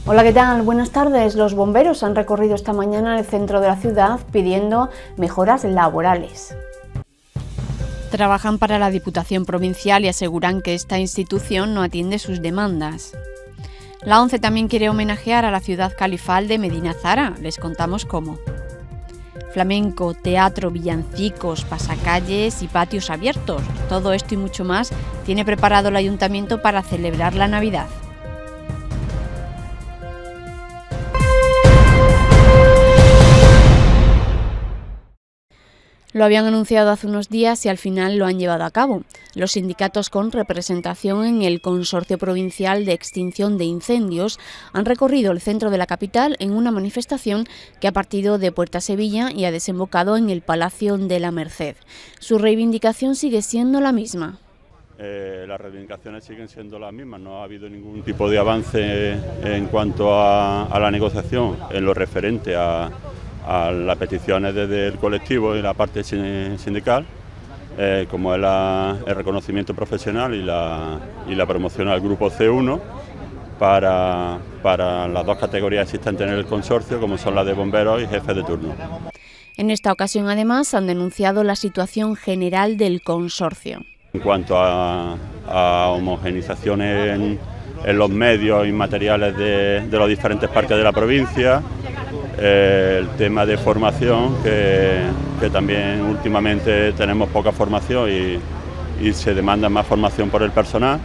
Hola, ¿qué tal? Buenas tardes. Los bomberos han recorrido esta mañana el centro de la ciudad pidiendo mejoras laborales. Trabajan para la Diputación Provincial y aseguran que esta institución no atiende sus demandas. La ONCE también quiere homenajear a la ciudad califal de Medina Zahara. Les contamos cómo. Flamenco, teatro, villancicos, pasacalles y patios abiertos. Todo esto y mucho más tiene preparado el Ayuntamiento para celebrar la Navidad. Lo habían anunciado hace unos días y al final lo han llevado a cabo. Los sindicatos con representación en el Consorcio Provincial de Extinción de Incendios han recorrido el centro de la capital en una manifestación que ha partido de Puerta Sevilla y ha desembocado en el Palacio de la Merced. Su reivindicación sigue siendo la misma. Las reivindicaciones siguen siendo las mismas, no ha habido ningún tipo de avance en cuanto a la negociación en lo referente a las peticiones desde el colectivo y la parte sindical, como es el reconocimiento profesional y la promoción al grupo C1 para las dos categorías existentes en el consorcio, como son las de bomberos y jefes de turno. En esta ocasión, además, han denunciado la situación general del consorcio. En cuanto a homogenización en los medios y materiales de los diferentes parques de la provincia, el tema de formación, que también últimamente tenemos poca formación y se demanda más formación por el personal,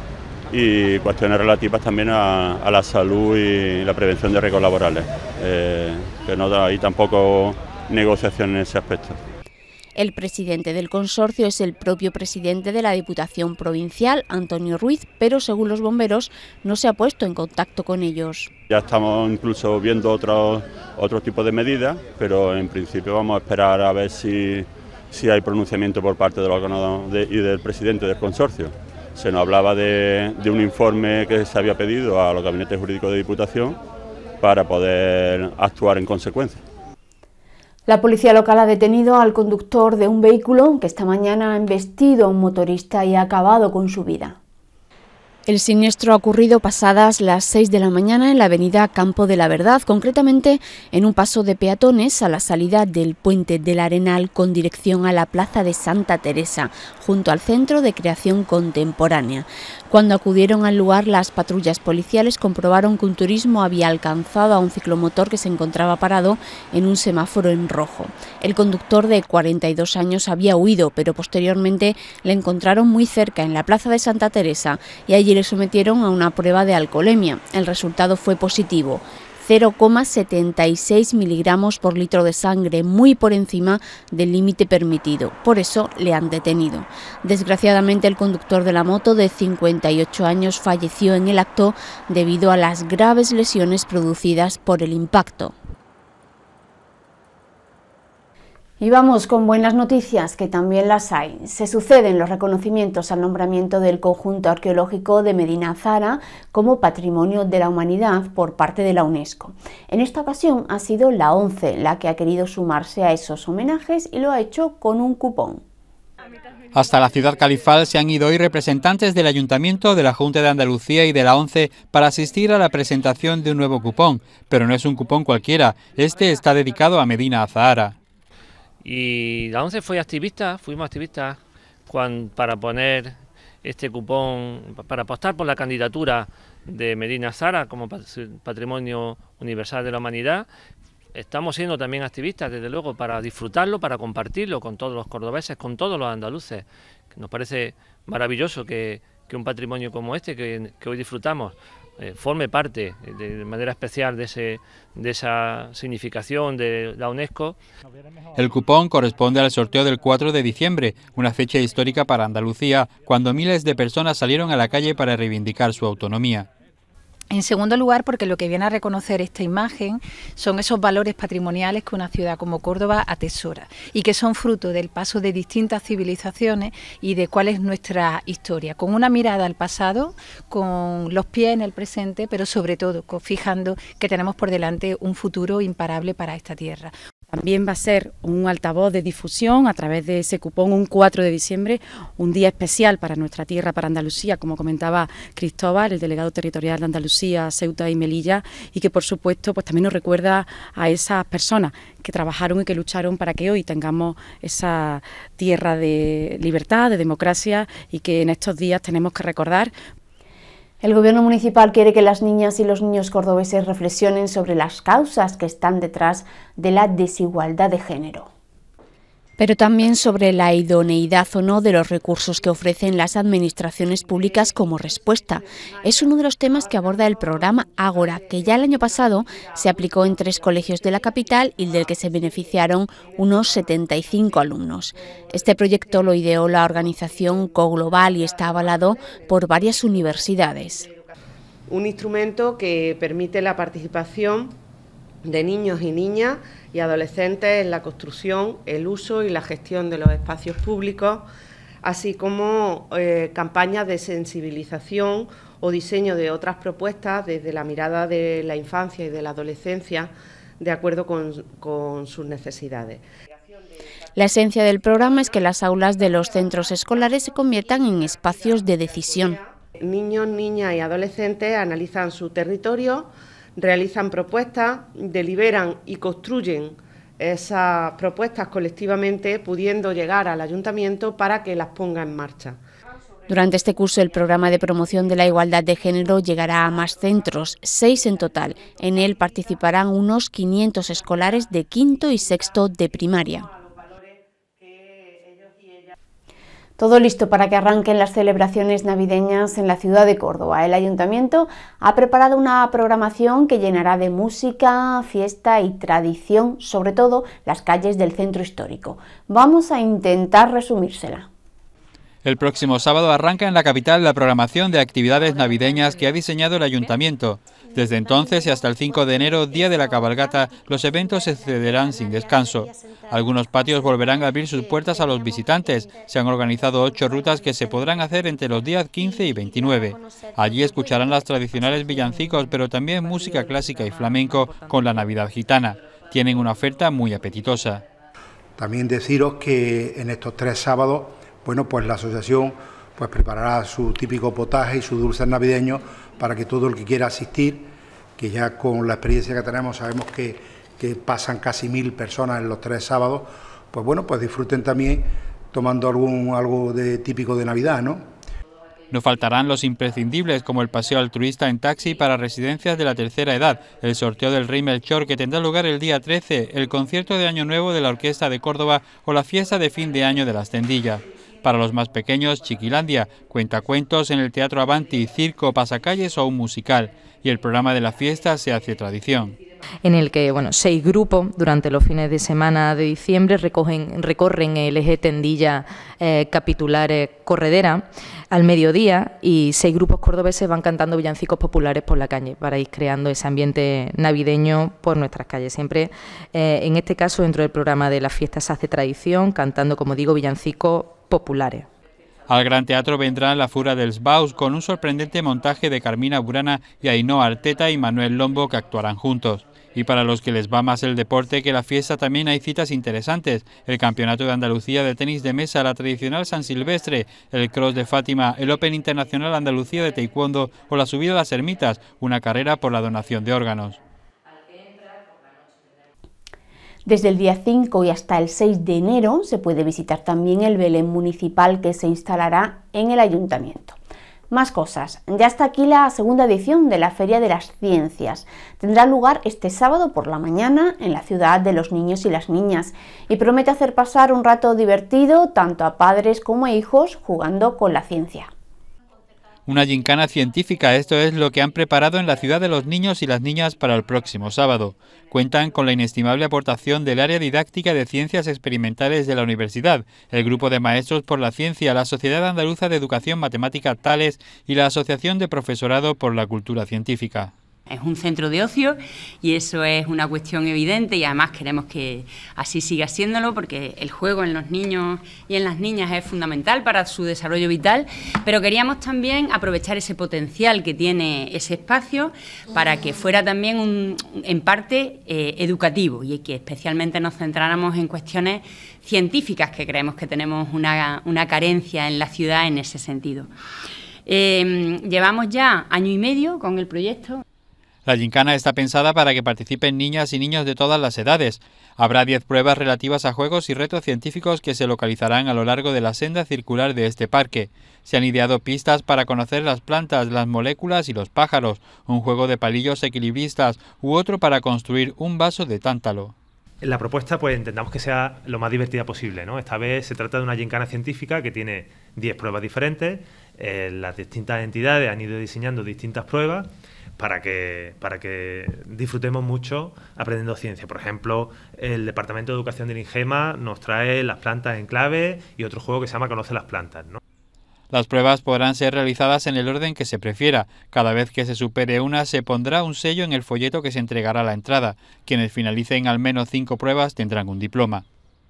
y cuestiones relativas también a la salud y la prevención de riesgos laborales, que no hay tampoco negociación en ese aspecto. El presidente del consorcio es el propio presidente de la Diputación Provincial, Antonio Ruiz, pero según los bomberos no se ha puesto en contacto con ellos. Ya estamos incluso viendo otro tipo de medidas, pero en principio vamos a esperar a ver si hay pronunciamiento por parte del órgano y del presidente del consorcio. Se nos hablaba de un informe que se había pedido a los gabinetes jurídicos de Diputación para poder actuar en consecuencia. La policía local ha detenido al conductor de un vehículo que esta mañana ha embestido a un motorista y ha acabado con su vida. El siniestro ha ocurrido pasadas las 6 de la mañana en la avenida Campo de la Verdad, concretamente en un paso de peatones a la salida del Puente del Arenal con dirección a la Plaza de Santa Teresa, junto al Centro de Creación Contemporánea. Cuando acudieron al lugar, las patrullas policiales comprobaron que un turismo había alcanzado a un ciclomotor que se encontraba parado en un semáforo en rojo. El conductor de 42 años había huido, pero posteriormente le encontraron muy cerca en la Plaza de Santa Teresa y allí le sometieron a una prueba de alcoholemia. El resultado fue positivo. 0,76 miligramos por litro de sangre, muy por encima del límite permitido. Por eso le han detenido. Desgraciadamente, el conductor de la moto de 58 años falleció en el acto debido a las graves lesiones producidas por el impacto. Y vamos con buenas noticias, que también las hay. Se suceden los reconocimientos al nombramiento del conjunto arqueológico de Medina Zahara como Patrimonio de la Humanidad por parte de la UNESCO. En esta ocasión ha sido la ONCE la que ha querido sumarse a esos homenajes y lo ha hecho con un cupón. Hasta la ciudad califal se han ido hoy representantes del Ayuntamiento, de la Junta de Andalucía y de la ONCE para asistir a la presentación de un nuevo cupón. Pero no es un cupón cualquiera, este está dedicado a Medina Zahara. Y la ONCE fuimos activistas para poner este cupón, para apostar por la candidatura de Medina Zahara como Patrimonio Universal de la Humanidad. Estamos siendo también activistas, desde luego, para disfrutarlo, para compartirlo con todos los cordobeses, con todos los andaluces. Nos parece maravilloso que un patrimonio como este, que hoy disfrutamos, forme parte de manera especial de esa significación de la UNESCO. El cupón corresponde al sorteo del 4 de diciembre, una fecha histórica para Andalucía, cuando miles de personas salieron a la calle para reivindicar su autonomía. En segundo lugar, porque lo que viene a reconocer esta imagen son esos valores patrimoniales que una ciudad como Córdoba atesora y que son fruto del paso de distintas civilizaciones y de cuál es nuestra historia, con una mirada al pasado, con los pies en el presente, pero sobre todo fijando que tenemos por delante un futuro imparable para esta tierra. También va a ser un altavoz de difusión a través de ese cupón un 4 de diciembre, un día especial para nuestra tierra, para Andalucía, como comentaba Cristóbal, el delegado territorial de Andalucía, Ceuta y Melilla, y que por supuesto pues también nos recuerda a esas personas que trabajaron y que lucharon para que hoy tengamos esa tierra de libertad, de democracia, y que en estos días tenemos que recordar. El Gobierno municipal quiere que las niñas y los niños cordobeses reflexionen sobre las causas que están detrás de la desigualdad de género, pero también sobre la idoneidad o no de los recursos que ofrecen las administraciones públicas como respuesta. Es uno de los temas que aborda el programa Ágora, que ya el año pasado se aplicó en 3 colegios de la capital y del que se beneficiaron unos 75 alumnos. Este proyecto lo ideó la organización CoGlobal y está avalado por varias universidades. Un instrumento que permite la participación de niños y niñas y adolescentes en la construcción, el uso y la gestión de los espacios públicos, así como campañas de sensibilización o diseño de otras propuestas desde la mirada de la infancia y de la adolescencia, de acuerdo con sus necesidades. La esencia del programa es que las aulas de los centros escolares se conviertan en espacios de decisión. Niños, niñas y adolescentes analizan su territorio, realizan propuestas, deliberan y construyen esas propuestas colectivamente, pudiendo llegar al ayuntamiento para que las ponga en marcha. Durante este curso, el programa de promoción de la igualdad de género llegará a más centros, 6 en total. En él participarán unos 500 escolares de quinto y sexto de primaria. Todo listo para que arranquen las celebraciones navideñas en la ciudad de Córdoba. El Ayuntamiento ha preparado una programación que llenará de música, fiesta y tradición, sobre todo las calles del centro histórico. Vamos a intentar resumírsela. El próximo sábado arranca en la capital la programación de actividades navideñas que ha diseñado el Ayuntamiento. Desde entonces y hasta el 5 de enero, día de la cabalgata, los eventos se celebrarán sin descanso. Algunos patios volverán a abrir sus puertas a los visitantes. Se han organizado 8 rutas que se podrán hacer entre los días 15 y 29. Allí escucharán las tradicionales villancicos, pero también música clásica y flamenco con la Navidad gitana. Tienen una oferta muy apetitosa. También deciros que en estos 3 sábados, bueno, pues la asociación pues preparará su típico potaje y sus dulces navideños para que todo el que quiera asistir, que ya con la experiencia que tenemos sabemos que pasan casi 1000 personas en los 3 sábados, pues bueno, pues disfruten también tomando algo de típico de Navidad, ¿no? No faltarán los imprescindibles como el paseo altruista en taxi para residencias de la tercera edad, el sorteo del Rey Melchor que tendrá lugar el día 13, el concierto de Año Nuevo de la Orquesta de Córdoba o la fiesta de fin de año de la Ascendilla. Para los más pequeños, Chiquilandia, cuentacuentos en el Teatro Avanti, circo, pasacalles o un musical. Y el programa de la fiesta se hace tradición. En el que 6 grupos durante los fines de semana de diciembre recorren el eje Tendilla Capitulares Corredera al mediodía y 6 grupos cordobeses van cantando villancicos populares por la calle para ir creando ese ambiente navideño por nuestras calles. Siempre, en este caso, dentro del programa de la fiesta se hace tradición, cantando, como digo, villancicos populares. Al Gran Teatro vendrá la Fura dels Baus con un sorprendente montaje de Carmina Burana y Ainhoa Arteta y Manuel Lombo que actuarán juntos. Y para los que les va más el deporte que la fiesta también hay citas interesantes. El Campeonato de Andalucía de tenis de mesa, la tradicional San Silvestre, el Cross de Fátima, el Open Internacional Andalucía de Taekwondo o la subida a las Ermitas, una carrera por la donación de órganos. Desde el día 5 y hasta el 6 de enero se puede visitar también el Belén municipal que se instalará en el Ayuntamiento. Más cosas. Ya está aquí la segunda edición de la Feria de las Ciencias. Tendrá lugar este sábado por la mañana en la ciudad de los niños y las niñas y promete hacer pasar un rato divertido tanto a padres como a hijos jugando con la ciencia. Una gincana científica, esto es lo que han preparado en la ciudad de los niños y las niñas para el próximo sábado. Cuentan con la inestimable aportación del área didáctica de ciencias experimentales de la universidad, el grupo de maestros por la ciencia, la Sociedad Andaluza de Educación Matemática Tales y la Asociación de Profesorado por la Cultura Científica. Es un centro de ocio y eso es una cuestión evidente y además queremos que así siga siéndolo porque el juego en los niños y en las niñas es fundamental para su desarrollo vital, pero queríamos también aprovechar ese potencial que tiene ese espacio para que fuera también en parte educativo y que especialmente nos centráramos en cuestiones científicas que creemos que tenemos una carencia en la ciudad en ese sentido. Llevamos ya 1 año y medio con el proyecto. La gincana está pensada para que participen niñas y niños de todas las edades. Habrá 10 pruebas relativas a juegos y retos científicos que se localizarán a lo largo de la senda circular de este parque. Se han ideado pistas para conocer las plantas, las moléculas y los pájaros, un juego de palillos equilibristas u otro para construir un vaso de tántalo. La propuesta pues intentamos que sea lo más divertida posible, ¿no? Esta vez se trata de una gincana científica que tiene 10 pruebas diferentes. Las distintas entidades han ido diseñando distintas pruebas para que disfrutemos mucho aprendiendo ciencia. Por ejemplo, el Departamento de Educación del INGEMA nos trae las plantas en clave y otro juego que se llama Conoce las plantas, ¿no? Las pruebas podrán ser realizadas en el orden que se prefiera. Cada vez que se supere una, se pondrá un sello en el folleto que se entregará a la entrada. Quienes finalicen al menos 5 pruebas tendrán un diploma.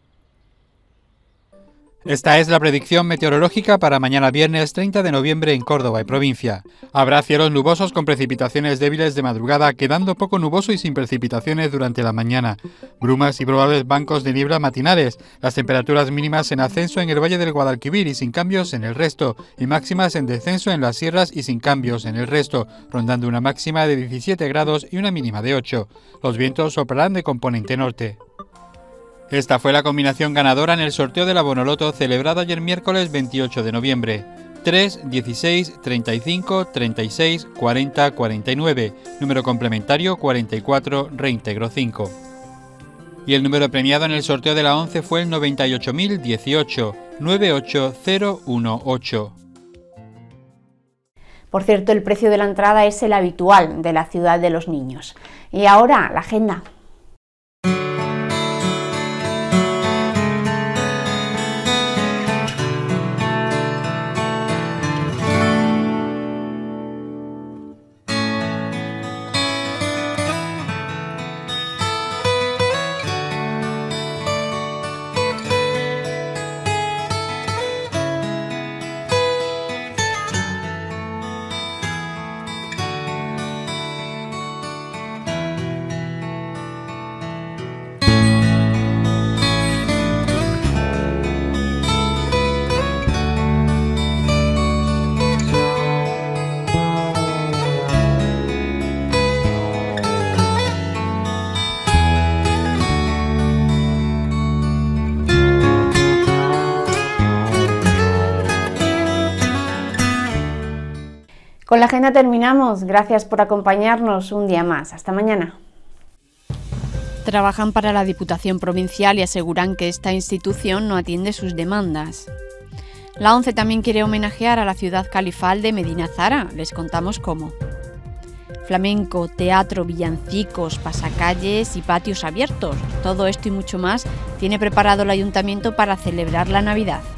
Esta es la predicción meteorológica para mañana viernes 30 de noviembre en Córdoba y provincia. Habrá cielos nubosos con precipitaciones débiles de madrugada, quedando poco nuboso y sin precipitaciones durante la mañana. Brumas y probables bancos de niebla matinales. Las temperaturas mínimas en ascenso en el Valle del Guadalquivir y sin cambios en el resto. Y máximas en descenso en las sierras y sin cambios en el resto, rondando una máxima de 17 grados y una mínima de 8. Los vientos soplarán de componente norte. Esta fue la combinación ganadora en el sorteo de la Bonoloto celebrado ayer miércoles 28 de noviembre. 3, 16, 35, 36, 40, 49. Número complementario 44, reintegro 5. Y el número premiado en el sorteo de la 11 fue el 98.018, 98018. Por cierto, el precio de la entrada es el habitual de la ciudad de los niños. Y ahora, la agenda. Con la agenda terminamos. Gracias por acompañarnos un día más. Hasta mañana. Trabajan para la Diputación Provincial y aseguran que esta institución no atiende sus demandas. La ONCE también quiere homenajear a la ciudad califal de Medina Zara. Les contamos cómo. Flamenco, teatro, villancicos, pasacalles y patios abiertos. Todo esto y mucho más tiene preparado el Ayuntamiento para celebrar la Navidad.